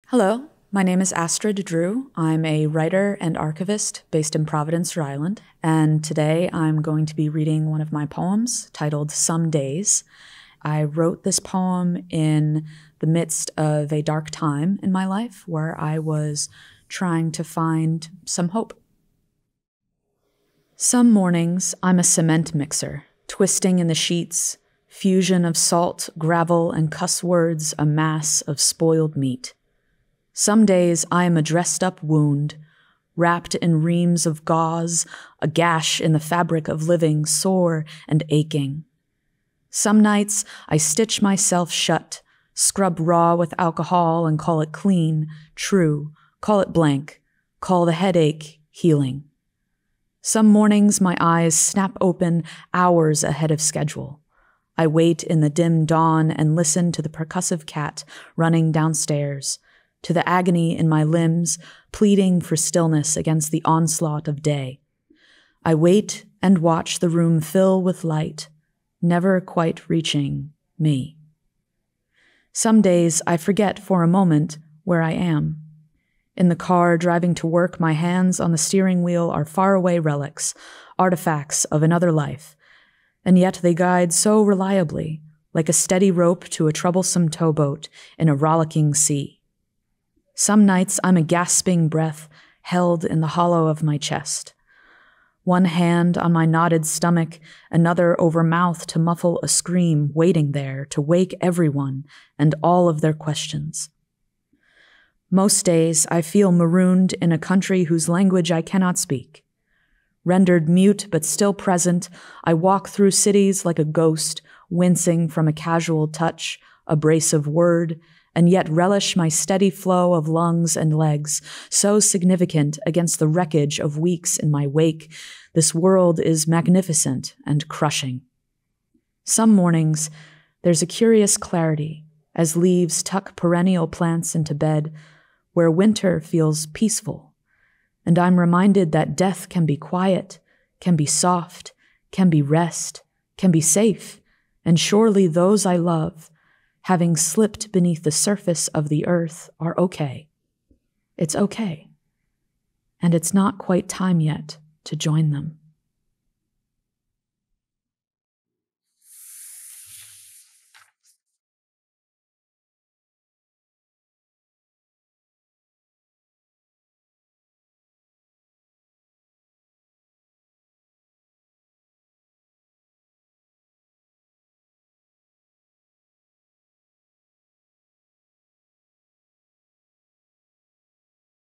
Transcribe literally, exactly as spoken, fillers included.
Hello, my name is Astrid Drew. I'm a writer and archivist based in Providence, Rhode Island, and today I'm going to be reading one of my poems titled Some Days. I wrote this poem in the midst of a dark time in my life where I was trying to find some hope. Some mornings I'm a cement mixer, twisting in the sheets, fusion of salt, gravel, and cuss words, a mass of spoiled meat. Some days I am a dressed-up wound, wrapped in reams of gauze, a gash in the fabric of living, sore and aching. Some nights I stitch myself shut, scrub raw with alcohol and call it clean, true, call it blank, call the headache healing. Some mornings my eyes snap open hours ahead of schedule. I wait in the dim dawn and listen to the percussive cat running downstairs, to the agony in my limbs, pleading for stillness against the onslaught of day. I wait and watch the room fill with light, never quite reaching me. Some days I forget for a moment where I am. In the car driving to work, my hands on the steering wheel are faraway relics, artifacts of another life, and yet they guide so reliably, like a steady rope to a troublesome towboat in a rollicking sea. Some nights I'm a gasping breath held in the hollow of my chest. One hand on my knotted stomach, another over mouth to muffle a scream waiting there to wake everyone and all of their questions. Most days I feel marooned in a country whose language I cannot speak. Rendered mute but still present, I walk through cities like a ghost, wincing from a casual touch, abrasive word, and yet relish my steady flow of lungs and legs, so significant against the wreckage of weeks in my wake. This world is magnificent and crushing. Some mornings, there's a curious clarity as leaves tuck perennial plants into bed, where winter feels peaceful, and I'm reminded that death can be quiet, can be soft, can be rest, can be safe, and surely those I love, having slipped beneath the surface of the earth, are okay. It's okay. And it's not quite time yet to join them.